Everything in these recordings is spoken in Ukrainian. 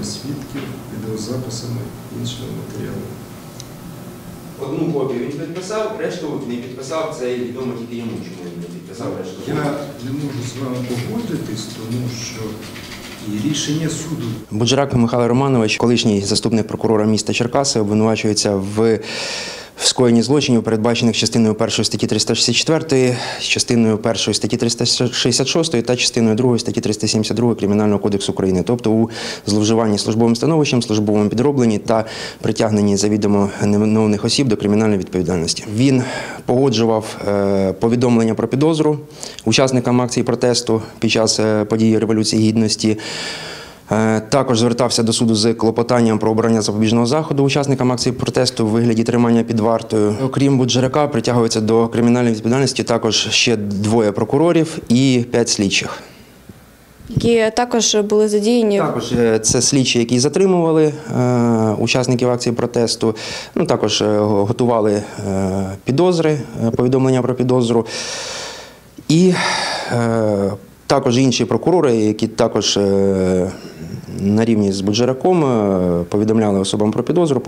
свідків, відеозаписами, іншими матеріалами. Одну копію він підписав, решту не підписав, це відомо тільки йому, чому він не підписав решту. Я не можу з вами погодитись, тому що і рішення суду. Буджирак Михайло Романович, колишній заступник прокурора міста Черкаси, обвинувачується в скоєнні злочинів, передбачених частиною 1 статті 364, частиною 1 статті 366 та частиною 2 статті 372 Кримінального кодексу України, тобто у зловживанні службовим становищем, службовому підробленні та притягненні завідомо невиновних осіб до кримінальної відповідальності. Він погоджував повідомлення про підозру учасникам акції протесту під час події Революції Гідності. Також звертався до суду з клопотанням про обрання запобіжного заходу учасникам акції протесту у вигляді тримання під вартою. Окрім Буджирака, притягуються до кримінальної відповідальності також ще 2 прокурорів і 5 слідчих. Які також були задіяні? Також це слідчі, які затримували учасників акції протесту, також готували підозри, повідомлення про підозру. І також інші прокурори, які також на рівні з Буджираком повідомляли особам про підозру,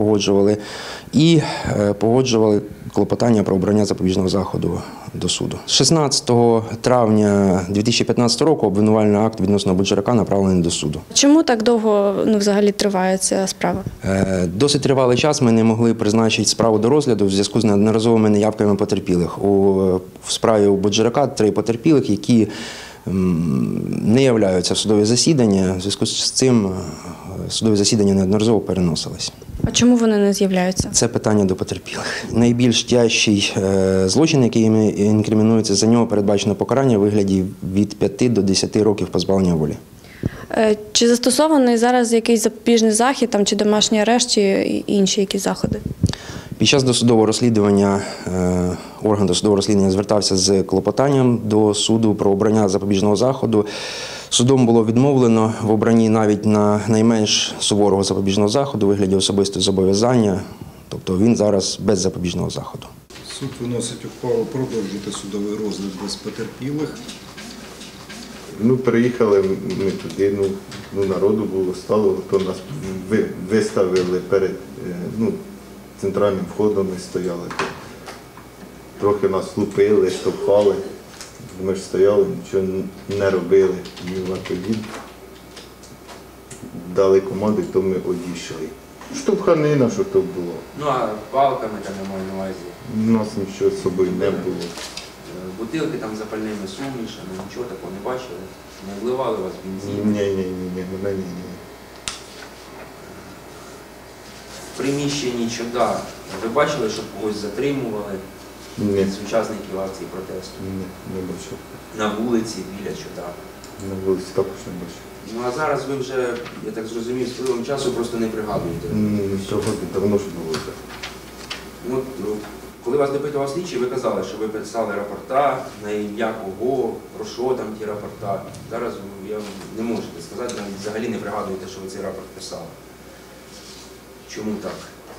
погоджували клопотання про обрання запобіжного заходу до суду. 16 травня 2015 року обвинувальний акт відносно Буджирака направлений до суду. Чому так довго взагалі триває ця справа? Досить тривалий час ми не могли призначити справу до розгляду в зв'язку з неодноразовими неявками потерпілих. У справі у Буджирака 3 потерпілих, які не являються в судові засідання, в зв'язку з цим судові засідання неодноразово переносились. А чому вони не з'являються? Це питання до потерпілих. Найбільш тяжчий злочин, який інкримінується, за нього передбачено покарання у вигляді від 5 до 10 років позбавлення волі. Чи застосований зараз якийсь запобіжний захід, чи домашній арешт, чи інші якісь заходи? Під час досудового розслідування орган досудового розслідування звертався з клопотанням до суду про обрання запобіжного заходу. Судом було відмовлено в обранні навіть на найменш суворого запобіжного заходу у вигляді особистого зобов'язання, тобто він зараз без запобіжного заходу. Суд виносить ухвалу продовжити судовий розгляд без потерпілих. Приїхали ми туди, народу було, стало, то нас виставили перед центральним входом, ми стояли. Трохи нас лупили, штовхали. Ми ж стояли, нічого не робили. Тоді дали команди, то ми одійшли. Штовханина, що то було. А палками там я маю на увазі? У нас нічого з собою не було. Бутилки там з запальними сумішами, нічого такого не бачили? Не вливали вас в бензин? Ні. В приміщенні чуда ви бачили, що когось затримували? Ні. З учасників акції протесту? Ні, не бачив. На вулиці, біля чуда? На вулиці також не бачив. А зараз ви вже, я так зрозумів, з пливом часу просто не пригадуєте? Цього давно ж було так. Коли вас допитував слідчий, ви казали, що ви писали рапорта, на ім'я кого, про що там ті рапорта. Зараз ви не можете сказати, навіть взагалі не пригадуєте, що ви цей рапорт писали. Чому так?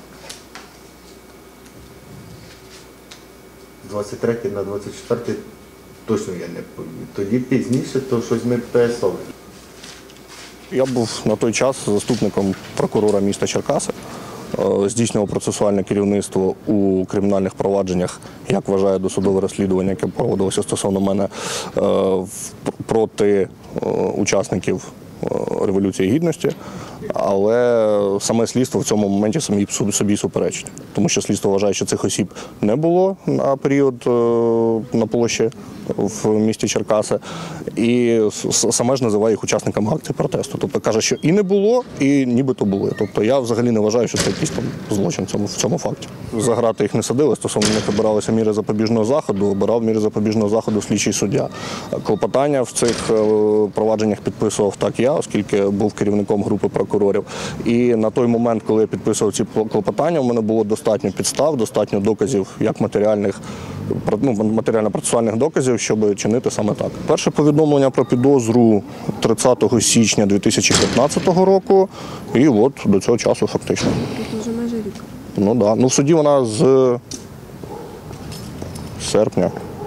23 на 24 точно я не пам'ятаю. Тоді пізніше, то щось ми писали. Я був на той час заступником прокурора міста Черкаси, здійснював процесуальне керівництво у кримінальних провадженнях, як вважає досудове розслідування, яке проводилося стосовно мене проти учасників Революції Гідності, але саме слідство в цьому моменті собі суперечить. Тому що слідство вважає, що цих осіб не було на період на площі в місті Черкаси, і саме ж називає їх учасниками акції протесту. Тобто каже, що і не було, і нібито були. Тобто я взагалі не вважаю, що це якийсь там злочин в цьому факті. За грати їх не садили, стосовно них обиралися міри запобіжного заходу, обирав міри запобіжного заходу слідчий суддя. Клопотання в цих провадженнях підписував так я, оскільки був керівником групи прокурорів. І на той момент, коли я підписував ці клопотання, у мене було достатньо підстав, достатньо доказів, як матеріально-процесуальних доказів, щоб чинити саме так. Перше повідомлення про підозру 30 січня 2015 року, і от до цього часу фактично. Тут вже майже рік. В суді вона з серпня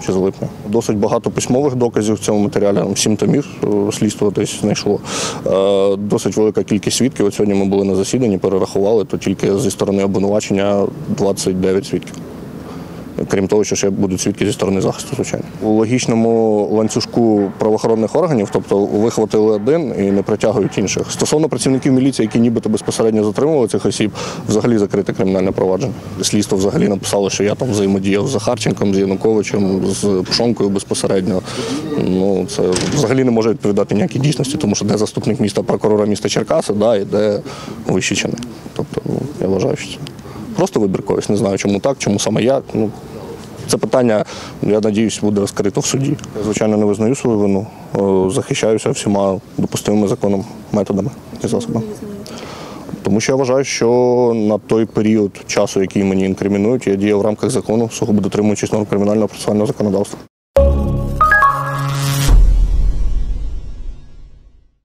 чи з липня. Досить багато письмових доказів в цьому матеріалі, 7 томів слідство десь знайшло. Досить велика кількість свідків. От сьогодні ми були на засіданні, перерахували, то тільки зі сторони обвинувачення 29 свідків. Крім того, що ще будуть свідки зі сторони захисту, звичайно. У логічному ланцюжку правоохоронних органів, тобто вихватили один і не притягують інших. Стосовно працівників міліції, які нібито безпосередньо затримували цих осіб, взагалі закрите кримінальне провадження. Слідство взагалі написало, що я там взаємодіяв з Захарченком, з Януковичем, з Пшонкою безпосередньо. Ну, це взагалі не може відповідати ніякій дійсності, тому що де заступник міста, прокурора міста Черкаси, да, і де вищі чини. Тобто, я вважаю, що це просто вибірковість. Не знаю, чому так, чому саме я. Це питання, я сподіваюся, буде розкрито в суді. Я, звичайно, не визнаю свою вину, захищаюся всіма допустимими законом методами і засобами. Тому що я вважаю, що на той період часу, який мені інкримінують, я діяв в рамках закону, сугубо дотримуючись норм кримінального процесуального законодавства.